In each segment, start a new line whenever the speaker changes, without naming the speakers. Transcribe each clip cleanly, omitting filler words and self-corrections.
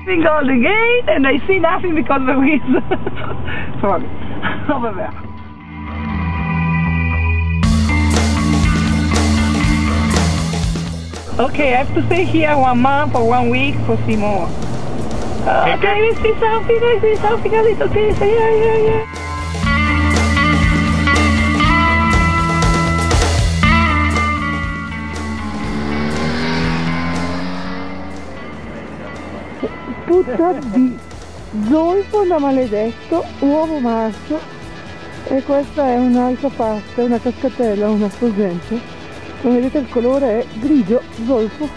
all the gate and I see nothing because the wind. Sorry. Over there. Okay, I have to stay here 1 month or 1 week for see more. Okay, I see something, a little piece. Yeah. Puzza di zolfo da maledetto, uovo marcio, e questa è un'altra parte, una cascatella, una sporgente. Come vedete il colore è grigio, zolfo.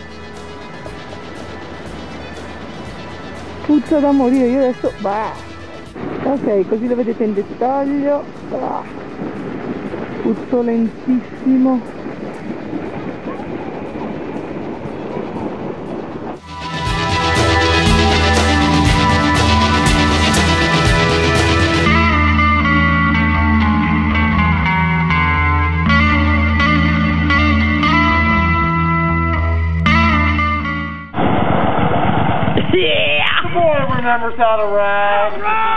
Puzza da morire, io adesso... Bah. Ok, così lo vedete in dettaglio. Bah. Puzzolentissimo.
Remembers how to ride.